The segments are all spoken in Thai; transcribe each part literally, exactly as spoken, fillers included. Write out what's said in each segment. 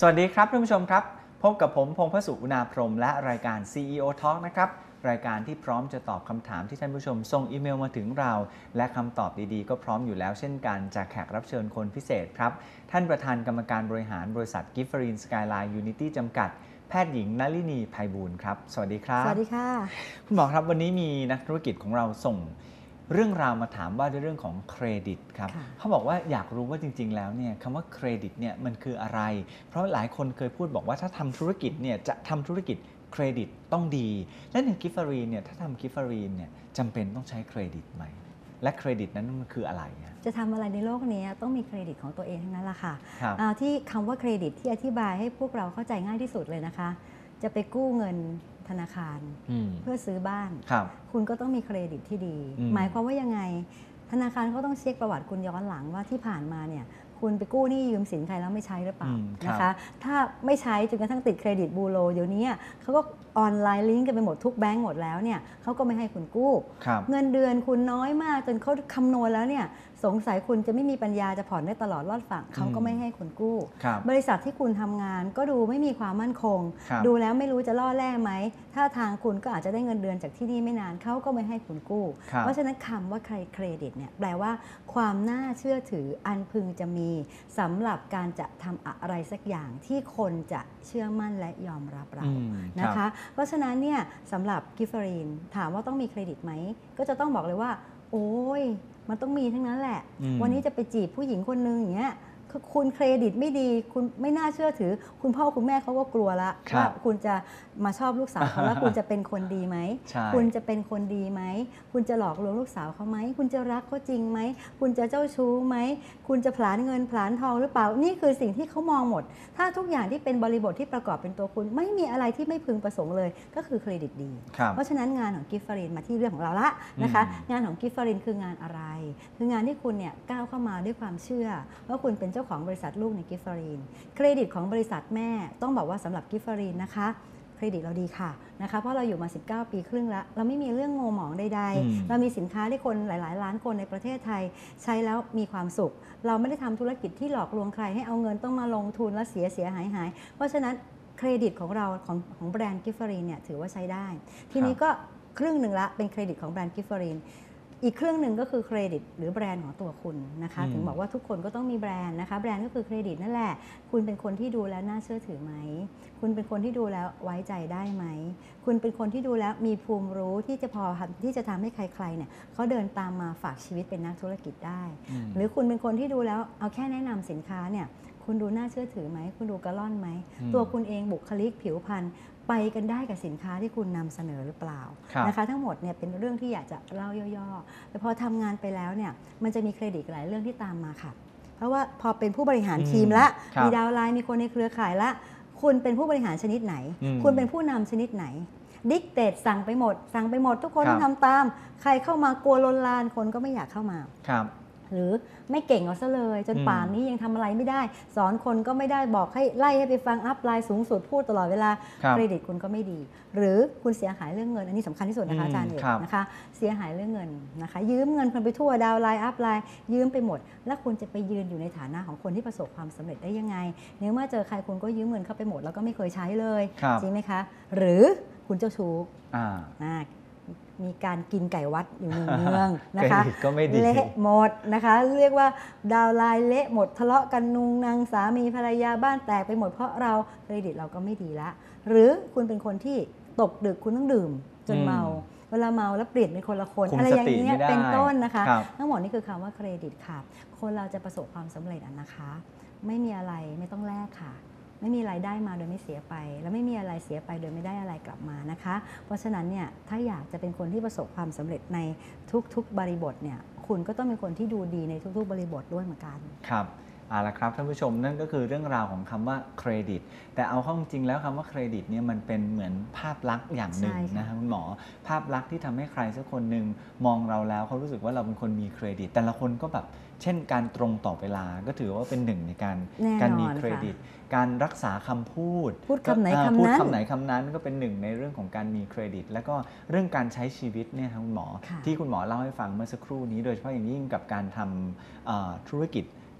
สวัสดีครับท่านผู้ชมครับพบกับผมพงษ์พสุอุณาพรหมและรายการ ซี อี โอ Talk นะครับรายการที่พร้อมจะตอบคำถามที่ท่านผู้ชมส่งอีเมลมาถึงเราและคำตอบดีๆก็พร้อมอยู่แล้วเช่นกันจากแขกรับเชิญคนพิเศษครับท่านประธานกรรมการบริหารบริษัท Giftmarine Skyline Unity จำกัดแพทย์หญิงนลินีไพบูลย์ครับสวัสดีครับสวัสดีค่ะคุณหมอครับวันนี้มีนักธุรกิจของเราส่งเรื่องราวมาถามว่าด้วยเรื่องของเครดิตครับเขาบอกว่าอยากรู้ว่าจริงๆแล้วเนี่ยคำว่าเครดิตเนี่ยมันคืออะไรเพราะหลายคนเคยพูดบอกว่าถ้าทำธุรกิจเนี่ยจะทำธุรกิจเครดิตต้องดีและในกิฟฟารีนเนี่ยถ้าทำกิฟฟารีนเนี่ยจำเป็นต้องใช้เครดิตไหมและเครดิตนั้นมันคืออะไรจะทำอะไรในโลกนี้ต้องมีเครดิตของตัวเองทั้งนั้นแหละค่ะครับที่คำว่าเครดิตที่อธิบายให้พวกเราเข้าใจง่ายที่สุดเลยนะคะจะไปกู้เงินธนาคารเพื่อซื้อบ้านคุณก็ต้องมีเครดิตที่ดีหมายความว่ายังไงธนาคารเขาต้องเช็คประวัติคุณย้อนหลังว่าที่ผ่านมาเนี่ยคุณไปกู้หนี้ยืมสินใครแล้วไม่ใช้หรือเปล่านะคะถ้าไม่ใช้จนกระทั่งติดเครดิตบูโรเดี๋ยวนี้เขาก็ออนไลน์ลิงก์กันไปหมดทุกแบงก์หมดแล้วเนี่ยเขาก็ไม่ให้คุณกู้เงินเดือนคุณน้อยมากจนเขาคำนวณแล้วเนี่ยสงสัยคุณจะไม่มีปัญญาจะผ่อนได้ตลอดรอดฝั่งเขาก็ไม่ให้คุณกู้ บริษัทที่คุณทำงานก็ดูไม่มีความมั่นคงดูแล้วไม่รู้จะล่อแร่ไหมถ้าทางคุณก็อาจจะได้เงินเดือนจากที่นี่ไม่นานเขาก็ไม่ให้คุณกู้เพราะฉะนั้นคำว่าเครดิตเนี่ยแปลว่าความน่าเชื่อถืออันพึงจะมีสำหรับการจะทำอะไรสักอย่างที่คนจะเชื่อมั่นและยอมรับเรานะคะเพราะฉะนั้นเนี่ยสำหรับกิฟฟารีนถามว่าต้องมีเครดิตไหมก็จะต้องบอกเลยว่าโอ้ยมันต้องมีทั้งนั้นแหละวันนี้จะไปจีบผู้หญิงคนนึงอย่างเงี้ยคุณเครดิตไม่ดีคุณไม่น่าเชื่อถือคุณพ่อคุณแม่เขาก็กลัวละว่าคุณจะมาชอบลูกสาวเขาแล้วคุณจะเป็นคนดีไหมคุณจะเป็นคนดีไหมคุณจะหลอกลวงลูกสาวเขาไหมคุณจะรักเขาจริงไหมคุณจะเจ้าชู้ไหมคุณจะผลาญเงินผลาญทองหรือเปล่านี่คือสิ่งที่เขามองหมดถ้าทุกอย่างที่เป็นบริบทที่ประกอบเป็นตัวคุณไม่มีอะไรที่ไม่พึงประสงค์เลยก็คือเครดิตดีเพราะฉะนั้นงานของกิฟฟารินมาที่เรื่องของเราละนะคะงานของกิฟฟารินคืองานอะไรคืองานที่คุณเนี่ยก้าวเข้ามาด้วยความเชื่อว่าคุณเป็นเจ้าของบริษัทลูกในกิฟฟารีนเครดิตของบริษัทแม่ต้องบอกว่าสำหรับกิฟฟารีนนะคะเครดิตเราดีค่ะนะคะเพราะเราอยู่มาสิบเก้าปีครึ่งแล้วเราไม่มีเรื่องโง่หมองใดๆเรามีสินค้าที่คนหลายๆล้านคนในประเทศไทยใช้แล้วมีความสุขเราไม่ได้ทำธุรกิจที่หลอกลวงใครให้เอาเงินต้องมาลงทุนแล้วเสียเสียหายหายเพราะฉะนั้นเครดิตของเราของของแบรนด์กิฟฟารีนเนี่ยถือว่าใช้ได้ทีนี้ก็ครึ่งหนึ่งละเป็นเครดิตของแบรนด์กิฟฟารีนอีกเครื่องหนึ่งก็คือเครดิตหรือแบรนด์ของตัวคุณนะคะถึงบอกว่าทุกคนก็ต้องมีแบรนด์นะคะแบรนด์ก็คือเครดิตนั่นแหละคุณเป็นคนที่ดูแล้วน่าเชื่อถือไหมคุณเป็นคนที่ดูแล้วไว้ใจได้ไหมคุณเป็นคนที่ดูแล้วมีภูมิรู้ที่จะพอที่จะทำให้ใครๆเนี่ยเขาเดินตามมาฝากชีวิตเป็นนักธุรกิจได้หรือคุณเป็นคนที่ดูแล้วเอาแค่แนะนำสินค้าเนี่ยคุณดูน่าเชื่อถือไหมคุณดูกระล่อนไหมตัวคุณเองบุคลิกผิวพรรณไปกันได้กับสินค้าที่คุณนำเสนอหรือเปล่านะคะทั้งหมดเนี่ยเป็นเรื่องที่อยากจะเล่าย่อๆแต่พอทำงานไปแล้วเนี่ยมันจะมีเครดิตหลายเรื่องที่ตามมาค่ะเพราะว่าพอเป็นผู้บริหารทีมละมีดาวไลน์มีคนในเครือข่ายละคุณเป็นผู้บริหารชนิดไหนคุณเป็นผู้นำชนิดไหนดิกเตตสั่งไปหมดสั่งไปหมดทุกคนต้องทำตามใครเข้ามากลัวลนลานคนก็ไม่อยากเข้ามาหรือไม่เก่งเอาซะเลยจนป่านนี้ยังทำอะไรไม่ได้สอนคนก็ไม่ได้บอกให้ไล่ให้ไปฟังอัพไลน์สูงสุดพูดตลอดเวลาเครดิตคุณก็ไม่ดีหรือคุณเสียหายเรื่องเงินอันนี้สำคัญที่สุดนะคะอาจารย์เอกนะคะเสียหายเรื่องเงินนะคะยืมเงินคนไปทั่วดาวไลน์อัพไลน์ยืมไปหมดแล้วคุณจะไปยืนอยู่ในฐานะของคนที่ประสบความสำเร็จได้ยังไงเนื่อเมื่อเจอใครคุณก็ยืมเงินเข้าไปหมดแล้วก็ไม่เคยใช้เลยจริงไหมคะหรือคุณเจ้าชู้มีการกินไก่วัดอยู่หนึ่งเมืองนะคะเละหมดนะคะเรียกว่าดาวไลน์เละหมดทะเลาะกันนุงนางสามีภรรยาบ้านแตกไปหมดเพราะเราเครดิตเราก็ไม่ดีละหรือคุณเป็นคนที่ตกดึกคุณต้องดื่มจนเมาเวลาเมาแล้วเปลี่ยนเป็นคนละคนอะไรอย่างนี้เป็นต้นนะคะทั้งหมดนี่คือคำว่าเครดิตค่ะคนเราจะประสบความสำเร็จนะคะไม่มีอะไรไม่ต้องแลกค่ะไม่มีรายได้มาโดยไม่เสียไปและไม่มีอะไรเสียไปโดยไม่ได้อะไรกลับมานะคะเพราะฉะนั้นเนี่ยถ้าอยากจะเป็นคนที่ประสบความสำเร็จในทุกๆบริบทเนี่ยคุณก็ต้องเป็นคนที่ดูดีในทุกๆบริบทด้วยเหมือนกันครับเอาละครับท่านผู้ชมนั่นก็คือเรื่องราวของคำว่าเครดิตแต่เอาเข้าจริงแล้วคำว่าเครดิตเนี่ยมันเป็นเหมือนภาพลักษณ์อย่างหนึ่งนะครับคุณหมอภาพลักษณ์ที่ทำให้ใครสักคนหนึ่งมองเราแล้วเขารู้สึกว่าเราเป็นคนมีเครดิตแต่ละคนก็แบบเช่นการตรงต่อเวลาก็ถือว่าเป็นหนึ่งในการการมีเครดิตการรักษาคำพูดพูดคำไหนคำนั้นพูดคำไหนคำนั้นก็เป็นหนึ่งในเรื่องของการมีเครดิตแล้วก็เรื่องการใช้ชีวิตเนี่ยครับคุณหมอที่คุณหมอเล่าให้ฟังเมื่อสักครู่นี้โดยเฉพาะอย่างยิ่งกับการทำธุรกิจ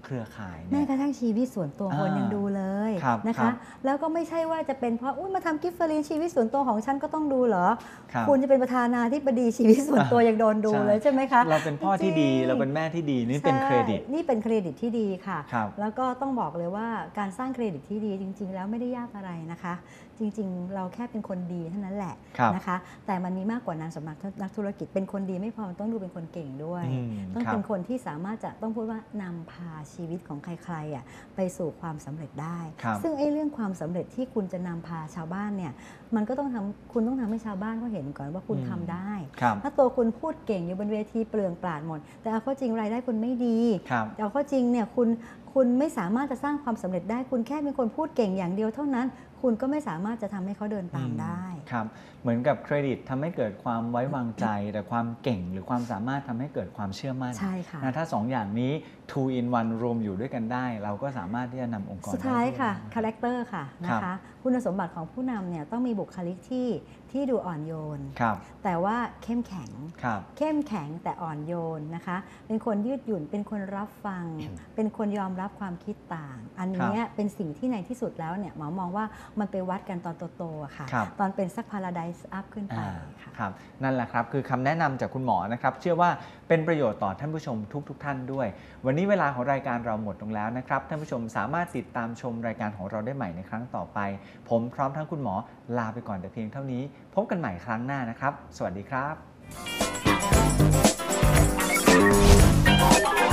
เครือข่ายแม้กระทั่งชีวิตส่วนตัวคนยังดูเลยนะคะแล้วก็ไม่ใช่ว่าจะเป็นเพราะอุ้ยมาทำกิฟต์ฟรีนชีวิตส่วนตัวของฉันก็ต้องดูเหรอคุณจะเป็นประธานาธิบดีชีวิตส่วนตัวยังโดนดูเลยใช่ไหมคะเราเป็นพ่อที่ดีเราเป็นแม่ที่ดีนี่เป็นเครดิตนี่เป็นเครดิตที่ดีค่ะแล้วก็ต้องบอกเลยว่าการสร้างเครดิตที่ดีจริงๆแล้วไม่ได้ยากอะไรนะคะจริงๆเราแค่เป็นคนดีเท่านั้นแหละนะคะแต่มันมีมากกว่านั้นสำหรับนักธุรกิจเป็นคนดีไม่พอต้องดูเป็นคนเก่งด้วยต้องเป็นคนที่สามารถจะต้องพูดว่านำพาชีวิตของใครๆอ่ะไปสู่ความสำเร็จได้ซึ่งไอ้เรื่องความสำเร็จที่คุณจะนำพาชาวบ้านเนี่ยมันก็ต้องทำคุณต้องทำให้ชาวบ้านเขาเห็นก่อนว่าคุณทำได้ถ้าตัวคุณพูดเก่งอยู่บนเวทีเปลืองปราดหมดแต่เอาเข้าจริงรายได้คุณไม่ดีเอาเข้าจริงเนี่ยคุณคุณไม่สามารถจะสร้างความสำเร็จได้คุณแค่เป็นคนพูดเก่งอย่างเดียวเท่านั้นคุณก็ไม่สามารถจะทำให้เขาเดินตามได้ครับเหมือนกับเครดิตทำให้เกิดความไว้วางใจแต่ความเก่งหรือความสามารถทำให้เกิดความเชื่อมั่นใช่ค่ะถ้าสองอย่างนี้ two in one รวมอยู่ด้วยกันได้เราก็สามารถที่จะนำองค์กรสุดท้ายค่ะคาแรคเตอร์ค่ะนะคะคุณสมบัติของผู้นำเนี่ยต้องมีบุคลิกที่ที่ดูอ่อนโยนแต่ว่าเข้มแข็งเข้มแข็งแต่อ่อนโยนนะคะเป็นคนยืดหยุ่นเป็นคนรับฟังเป็นคนยอมรับความคิดต่างอันนี้เป็นสิ่งที่ในที่สุดแล้วเนี่ยหมอมองว่ามันไปวัดกันตอนโตๆค่ะตอนเป็นสักพาราไดซ์อัพขึ้นไปครับนั่นแหละครับคือคำแนะนำจากคุณหมอนะครับเชื่อว่าเป็นประโยชน์ต่อท่านผู้ชมทุกๆ ท่านด้วยวันนี้เวลาของรายการเราหมดลงแล้วนะครับท่านผู้ชมสามารถติดตามชมรายการของเราได้ใหม่ในครั้งต่อไปผมพร้อมทั้งคุณหมอลาไปก่อนแต่เพียงเท่านี้พบกันใหม่ครั้งหน้านะครับสวัสดีครับ